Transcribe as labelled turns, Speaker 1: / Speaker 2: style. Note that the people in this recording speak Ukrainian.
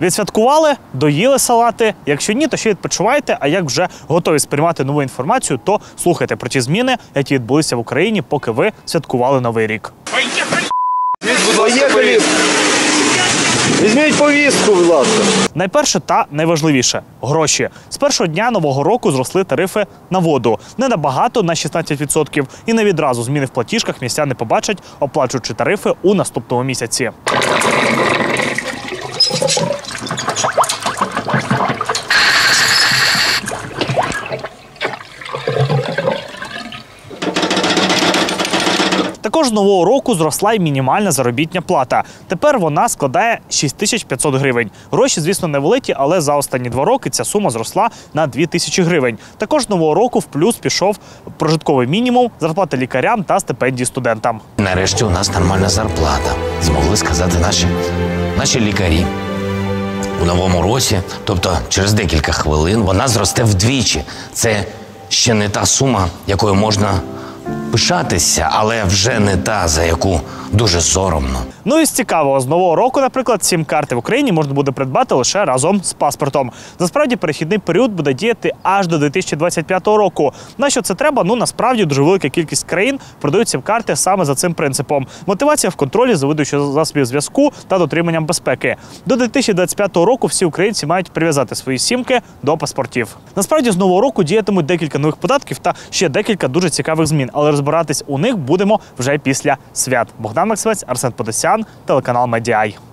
Speaker 1: Відсвяткували, доїли салати. Якщо ні, то ще відпочивайте, а як вже готові сприймати нову інформацію, то слухайте про ті зміни, які відбулися в Україні, поки ви святкували Новий рік.
Speaker 2: Поїхали! Візьміть повістку, будь ласка.
Speaker 1: Найперше та найважливіше – гроші. З першого дня Нового року зросли тарифи на воду. Не набагато, на 16%. І не відразу зміни в платіжках містяни побачать, оплачуючи тарифи у наступному місяці. Також з Нового року зросла й мінімальна заробітна плата. Тепер вона складає 6500 гривень. Гроші, звісно, невеликі, але за останні 2 роки ця сума зросла на 2000 гривень. Також з Нового року в плюс пішов прожитковий мінімум, зарплата лікарям та стипендії студентам.
Speaker 3: Нарешті у нас нормальна зарплата, змогли сказати наші лікарі. У новому році, тобто через декілька хвилин, вона зросте вдвічі. Це ще не та сума, якою можна пишатися, але вже не та, за яку дуже соромно.
Speaker 1: Ну і з цікавого, з Нового року, наприклад, сім-карти в Україні можна буде придбати лише разом з паспортом. Насправді, перехідний період буде діяти аж до 2025 року. На що це треба? Ну, насправді, дуже велика кількість країн продають сім-карти саме за цим принципом. Мотивація в контролі за видачею засобів зв'язку та дотриманням безпеки. До 2025 року всі українці мають прив'язати свої сімки до паспортів. Насправді, з Нового року діятимуть декілька нових податків та ще декілька дуже цікавих змін. Але розбиратись у них будемо вже після свят. Богдан Максимець, Арсен Подосян, телеканал Медіай.